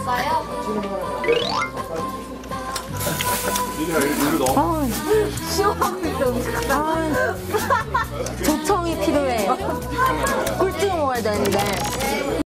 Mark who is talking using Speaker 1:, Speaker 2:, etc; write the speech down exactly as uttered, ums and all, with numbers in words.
Speaker 1: 아, 시원하고 있어. 아, 조청이 필요해. 꿀찍어 먹어야 되는데.